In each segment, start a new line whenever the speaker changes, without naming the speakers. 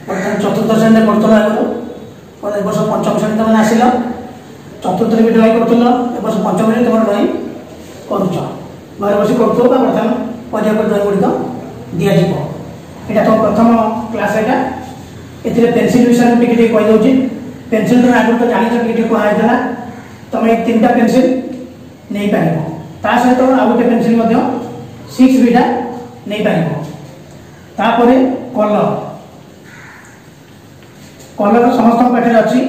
बर्तमान चतुर्थ श्रेणी पढ़ुल आगे वर्ष पंचम श्रेणी तुम आसिल चतुर्थ भी ड्रॉइंग करुल ए वर्ष पंचम तुम ड्रॉइंग करुच घर बस कर बर्तमान पढ़ा ड्रॉइंग गुड़िक दिज्व यहाँ तुम प्रथम क्लास यहाँ ए पेनसिल विषय में टी कहीदे पेनसिल तुम आगे तो जान टी कहला तुम ये 3टा पेनसिल नहीं पार ता सहित आउ गोटे पेनसिल 6 बीटा नहीं पार कलर कलर समस्त पाखे अच्छी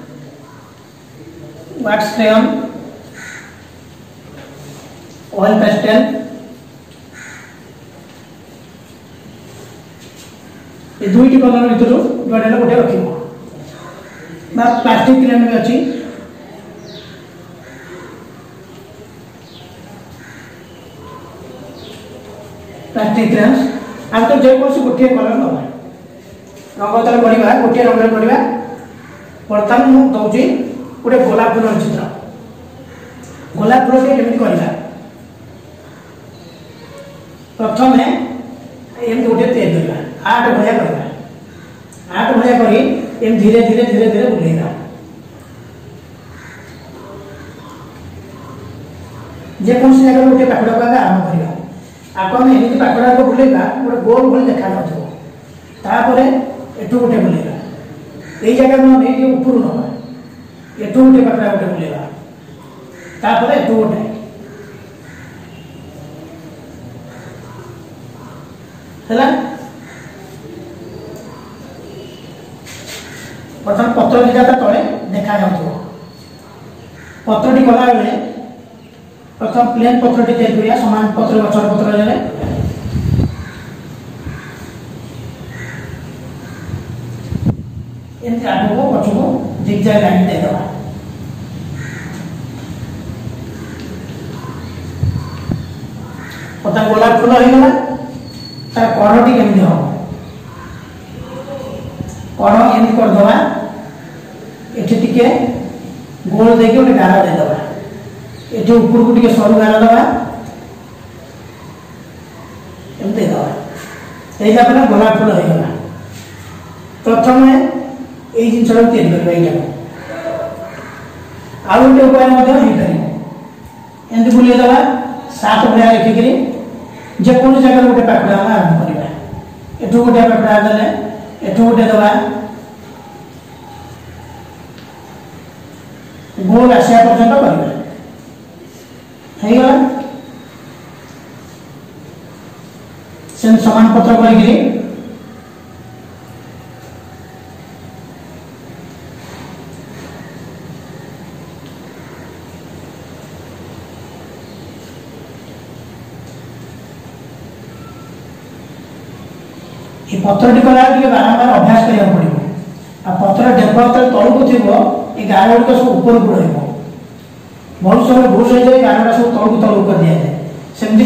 wax crayon oil pastel ये दुईटी कलर भर जोड़ा गोटे रख प्लास्टिक क्रेन भी अच्छी प्लास्टिक क्रेन्स आम तो जेकोसी गोटे कलर ना रंग तरह बढ़ा गोटे रंग बढ़ा बर्तमान मुझे दौची गोटे गोलाप फूल चित्र गोलाप फूल के केमी करवा प्रथम एम गोटे तैयारी करवा आठ भाया करवा आठ भाया कर धीरे धीरे धीरे धीरे बुलेगा जेको जगह गोटे पाखड़ा को आरंभ करवा आपको आम एमती पाखड़ा को बुलेगा गोटे गोल भली देखा नपर एठू गोटे बुलेगा यही जगह नहीं ऊपर नवा एठू गोटे पाखड़ा गोटे बुलेगा तापर एठू गोटे है बर्तमान पत्र दिटा तले देखा पत्रटी कला बेले प्रथम प्लेन पत्रटी तैयारी करिया समान पत्र गछर पत्र जले एमती आगो को पछ को जिगजैग लाइन दे दवा पता गोलाप फूल हो गला तार कणटी केमती हो कण एमती कर दवा एठी टिके गोल देके गोटे गारा दे दवा एठी ऊपर को टिके सरू गारा दवा एमती दवा एटा पर गोलाप फूल हो गला प्रथम ए जिनसटा तैयारी करबा एटा आउ गोटे उपाय मध्य हो पारे एमती बुले दवा सात भया रखिकरी जेको जगह गोटे पाखड़ा आरंभ करवा एठू गोटे पाखड़ा देले एठू गोटे दवा गोल आसिया पर्यंत करवा गला से समान पत्र करी पत्रटी कला बारंबार अभ्यास करा पड़ो आ पत्र डेभ तौक थी ये गार गुड़िक सब ऊपर को रहा बहुत समय भूल हो जाए गारटा सब तौक तौक कर दिया जाए सेमती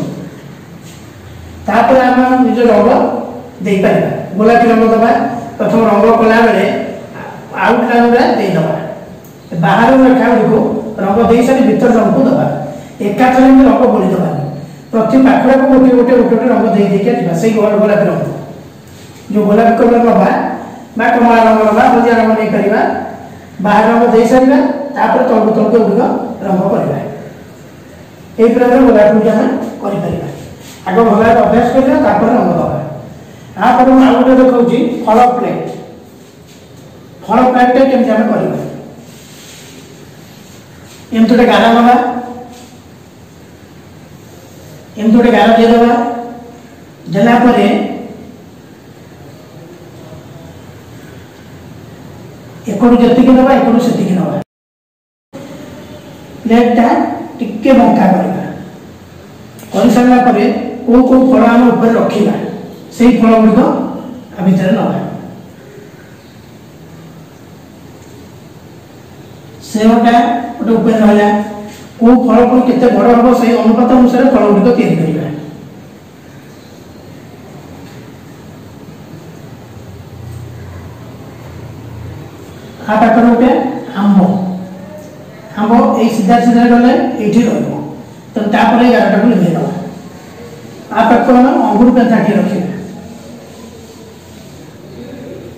कर आम निज रंग दे पार गोलापी रंग दबा प्रथम रंग कला बेले आउट लाइन देदबा बाहर रेखा गुड़िक रंग दे सारी भीतर रंग को दबा एकाथर रंग बोली दबा प्रति पाखड़ा को गोटे गोटे गोटे रंग दे देखा से गोलापी रंग जो गोलापी कलर नवा कमला रंग नवा हलदिया रंग नहीं करवा बाहर रंग दे सारा तापर तौक तौक गुड़िक रंग करवा यही प्रकार गोलापी आम कर आग भल अभ्यास करवा रंग दबा आप आउ गोटे देखा फल प्लेट केमती आम कर एमती गोटे गारा नवा एमती गोटे गारा देदबा देलापर एकड़ू जी नवा एकड़ू से नवा प्लेटा टिके बंका कर सारापर कौ कौ फल आम ऊपर रखा से फल गुड़िक आ भितर नवा सेवटा गोटे उपाय रहा कौ फल पुणी केते बड़ हम से अनुपात अनुसार फल गुड़िक तैयारी करवा आ पाखर गोटे आंब आंब ये सीधा सीधा गले ये रहा गारटा को लिखे दबा आ पाख अंगुर पेंथाटी रखा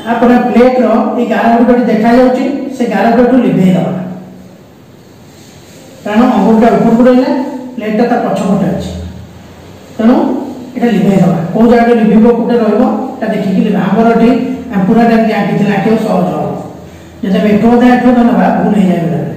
तापर प्लेट रो ये गार गुड़ी देखा जाउची से गार गुड़ी लिभे दबा कारण अंगुरटा ऊपर को रहिला प्लेटटा ता पछ पटे अछि तेणु एटा लिभे दबा को जागे लिभिबो कोटे रहबो ता देखि कि हमर एठी पूरा टाइम आंकी थिला के सहज हो जते बेठो दे एठो दनबा भूल हे जाय बले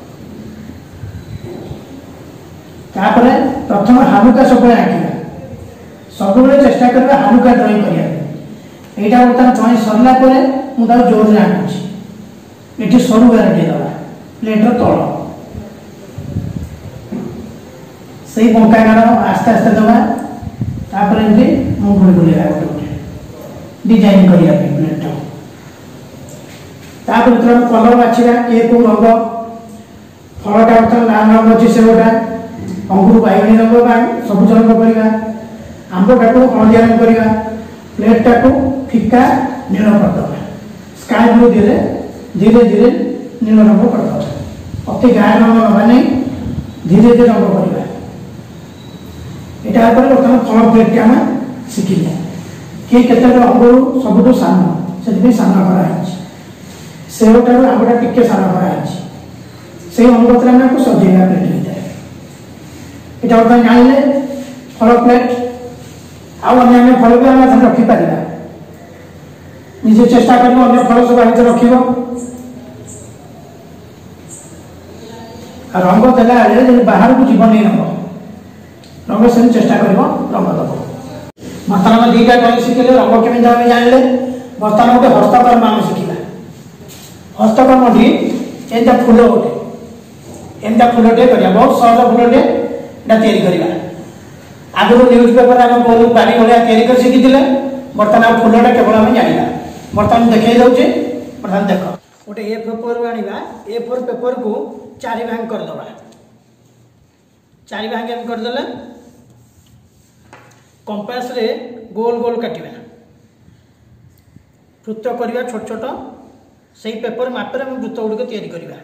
तापर प्रथम हालुका सब आंकिबा सब बेले चेष्टा करबा हालुका ड्राइंग करिया एटा बर्तन ड्राइंग सरला परे मु ता जोर रे आंकुची एठी सरू गारटी दबा प्लेट रो तळ सही बंका गार आस्ते आस्ते दबा तापर एमती मुंगुली बुलेला गोटे डिजाइन करिया पे प्लेट तापर तोर कलर बाछिरा के को रंग फलटा बर्तन लाल रंग अछि सेवटा अंगुर बाइगणी रंग बा सबुज रंग करिवा आंबटा को हळदिया रंग करिवा प्लेट टा को फिका नील कर दबा स्काई ब्लू धीरे धीरे धीरे नील रंग कर दबा अति गाढ़ रंग नबा नै धीरे धीरे रंग करिवा एटा पर बर्तन फल प्लेट के हम शिखिले के केते अंगुर सबुठो सान से सान करा है सेवटा आंबटा टिके सान करा है से अंगुर में को सजेगा प्लेट होता है एटा बर्तन जानिले फल प्लेट आ अन्य फल भी हम रखी पारिबा निजे चेष्टा करबो अन्य फल सब आइते रखिबो आ रंग देला जे बाहर को जीवन नहीं रंग रंग से चेष्टा करबो रंग दबो बर्तन में दीटा ड्राइंग शिखिले रंग केमे जाबे जानले बर्तन गोटे हस्तकर्म हम शिखिला हस्तकर्म डी एंता फूल गोटे एंता फूलटे करिया बहुत सहज फूलटे एटा तयारी करिवा आगु न्यूज पेपर हम बोलू बाड़ी भलिया तयारी कर शिखिथिले बर्तन फूलटा केवल हम जानिला बर्तन देखै दउचे बर्तन देखो गोटे ए पेपर आनिबा ए4 पेपर को चारि भाग कर दबा चारि भाग हम कर देले कंपास रे गोल गोल काटिबा वृत्त करिबा छोट छोट सही पेपर मापरे हम वृत्त गुडी को तयारी करिबा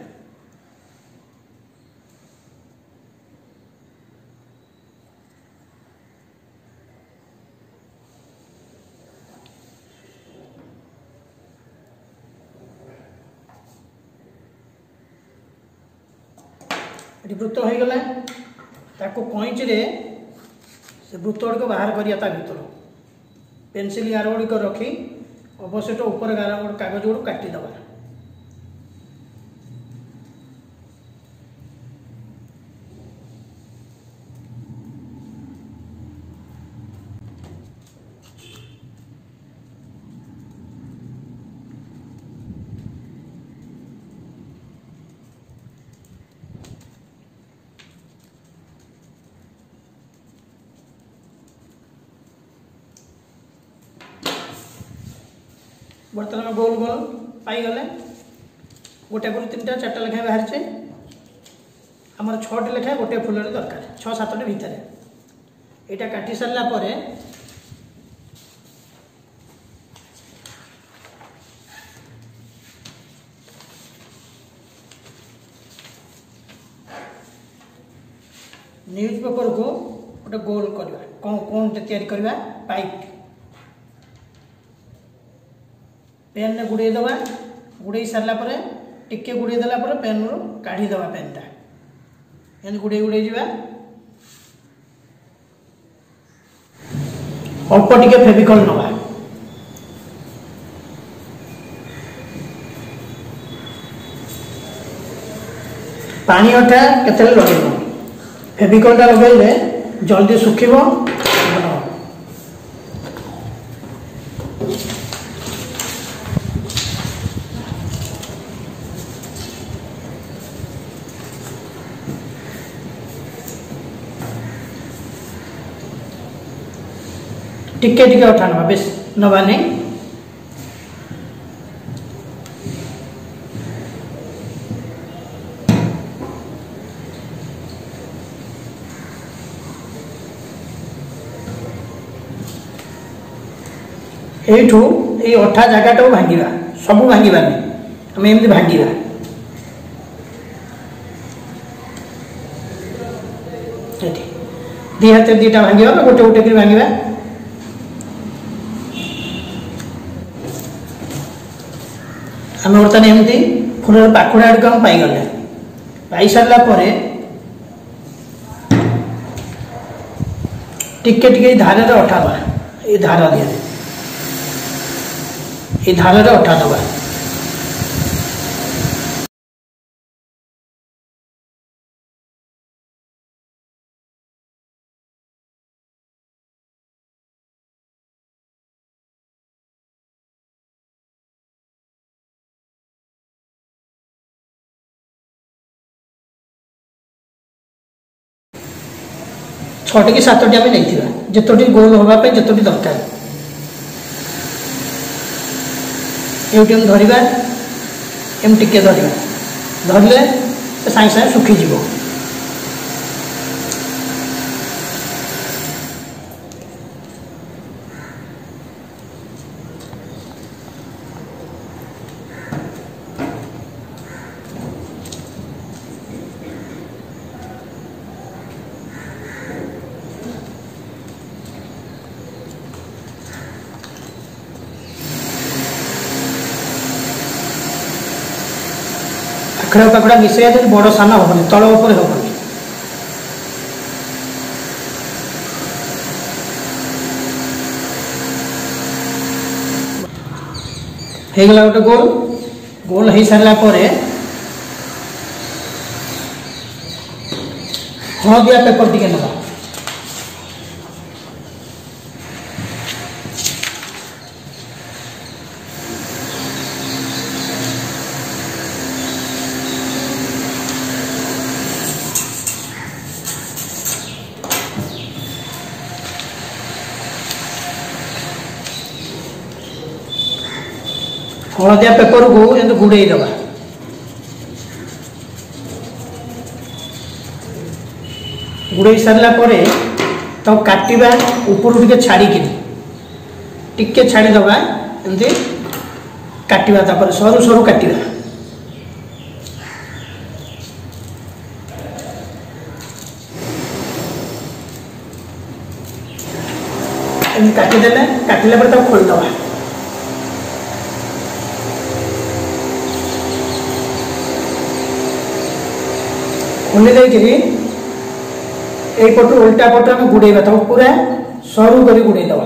वृत्त हो गला ताको कईच रे से वृत्त गुड़ को बाहर करिया ता भीतर पेंसिल गार गुड़ को रखी अवशेष ऊपर गार कागज गुड़ काटी दबा बर्तन में गोल गोल पाई गले गोटे को 3टा 4टा लेखा बाहर छे हमर 6टी लेखा गोटे फूल दरकार 6-7टी भीतर एटा काटी सरला परे न्यूज पेपर को गोटे गोल करवा कौन तैयारी करवा पाइप पेन ने गुड़े दबा गुड़े सारा पर टिके गुड़े देला पर पेन रो काढ़ी दबा पेनटा एन गुड़े गुड़े जीवा अल्प टिके फेविकॉल नबा पानी अठा केते लगेबो फेविकॉल टा लगेले जल्दी सुखिबो टिके टिके उठा नवा बेस नवा नहीं एठू ए अठा जगह भांगा सब भांगा आम एमती भांगा दी हाथ 2टा भांगा गोटे गोटे भांगा आम बर्तमान एमती फूल पाखुड़ा आड़ को पाईगले पाई सारा टिके टिके धार अठा दवा ये धार दिया ये धार अठा दवा छटी कि सातटी आम नहीं जितोटी गोल होगापी जितोटी दरकार ये धरवा एम टिके धरवा धरले सागे सागे सुखीज आखड़ा पाखड़ा मिसैया जो बड़ सान हेनी तल उपर हेनी होगला गोटे गोल गोल हो सारा हलदिया पेपर टी ना हलदिया पेपर को गुड़े दबा गुड़े सारा तो काटिबा ऊपर टिके छाड़ी टिके छाड़ी दबा एमती काटिबा तापर सरू सरू काटिबा एमती काटिदेले काटिला पर खोलदबा खोली देकरी यही पटू उल्टा पटू आम गुड़ेबा तक पूरा सरू कर गुड़ेदबा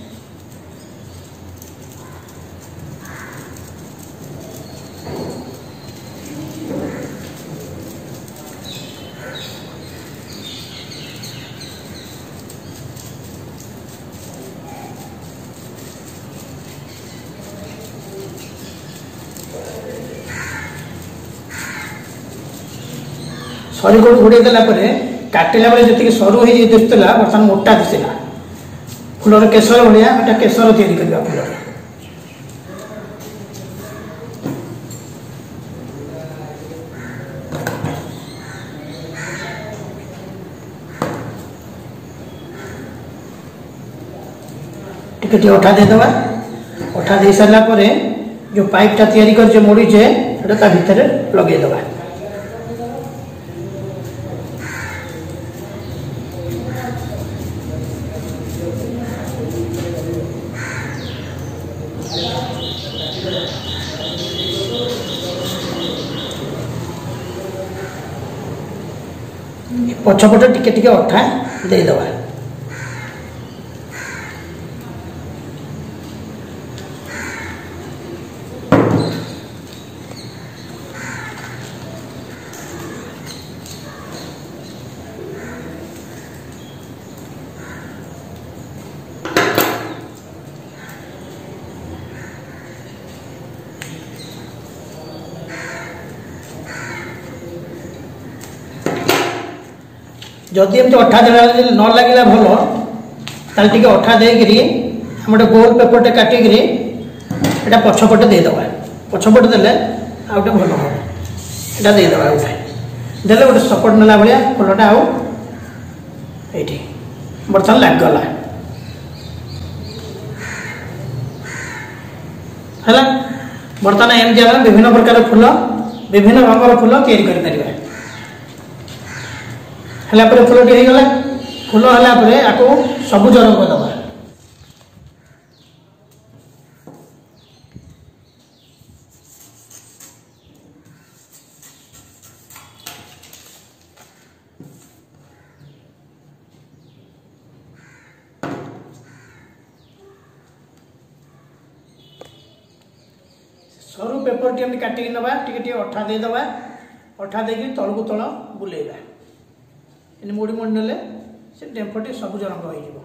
सरी को घोड़े देला काटिला बेले जी सरू हो दिशा बर्तमान मोटा दिशा फूलर केसर भाया केसर तैयारी करवा फूल टिके अठा देदबा अठा दे सारा जो पाइपटा तैयारी कर मोड़ीचे ता भितर लगेदबा पछपटे टिके टिके अठा देदबा जदि एमती अठा न लगे भल ताल टिके अठा देकरी हम गोटे गोल पेपरटे काटिकी एटा पछपटे देदबा पछपटे देले आ गोटे भल हम एटा देदबा गोटे देले गोटे सपोर्ट नेला भाया फुलटा आउ एठी बर्तमान लागगला है बर्तमान एमती विभिन्न प्रकार फूल विभिन्न रंगर फूल तैयारी कर पारिबा हला पर फूलटी हो गला फूल हला पर आको सबुज रंग दबा पेपर टी एमती काटिक नवा टी अठा देदेबा अठा देकी तलू तल बुलेबा एमती मोड़ी मोड़ी नेले से डेम्फटी सबुज रंग हो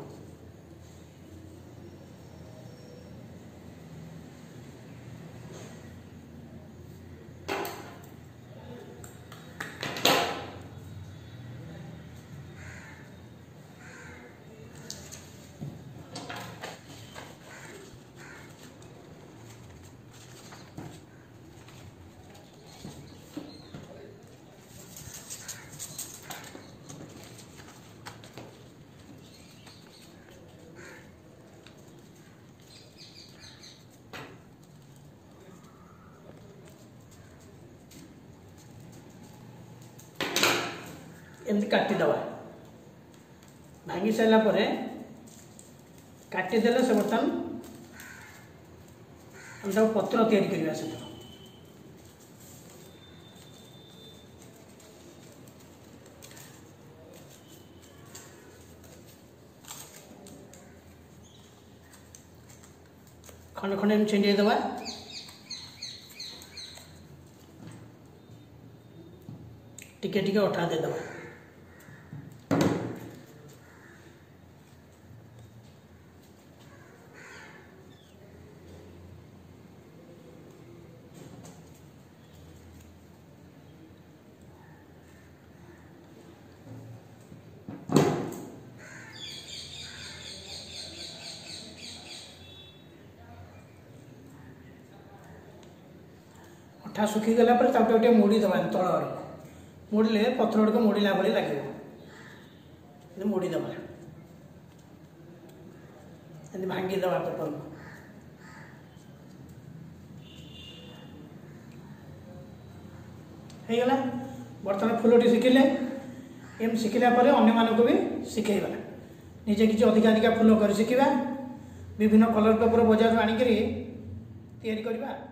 एमती काटिदेवा भांगी सारा काटिदेले से बर्तमान हम पत्र तैयारी करवा से खंड खंड एम छेदेवा टिके टिके अठा देदेवा अठा सुखीगला गोटे मोड़ी दबा तल मोड़े पथर गुड़क मोड़ला भाई लगे मोड़ी दबा भांगी दबा पेपर को गला बर्तमान फूलटी शिखिले एम शिखिला अन्य मानक भी शिखेबा निजे किसी अधिका फूल कर शिखा विभिन्न कलर पेपर बजार आणिक तैयारी करवा।